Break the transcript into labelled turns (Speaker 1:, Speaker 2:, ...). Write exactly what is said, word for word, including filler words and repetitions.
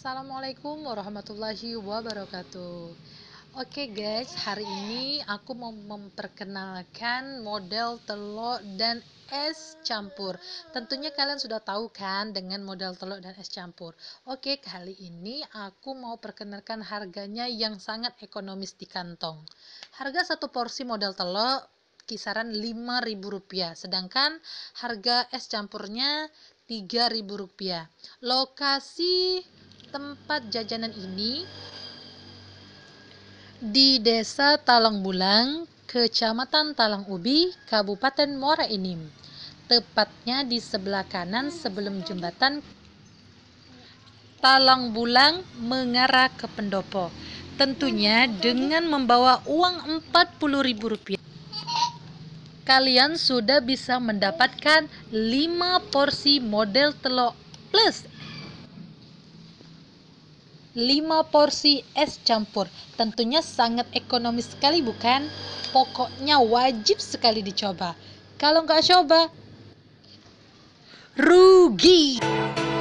Speaker 1: Assalamualaikum warahmatullahi wabarakatuh. Oke guys, hari ini aku mau memperkenalkan model telur dan es campur. Tentunya kalian sudah tahu kan dengan model telur dan es campur. Oke, kali ini aku mau perkenalkan harganya yang sangat ekonomis di kantong. Harga satu porsi model telur kisaran lima ribu rupiah, sedangkan harga es campurnya tiga ribu rupiah. Lokasi tempat jajanan ini di Desa Talang Bulang, Kecamatan Talang Ubi, Kabupaten Muara Enim. Tepatnya di sebelah kanan sebelum jembatan Talang Bulang mengarah ke Pendopo. Tentunya dengan membawa uang empat puluh ribu rupiah. Kalian sudah bisa mendapatkan lima porsi model telur plus lima porsi es campur. Tentunya sangat ekonomis sekali bukan? Pokoknya wajib sekali dicoba. Kalau nggak coba, rugi.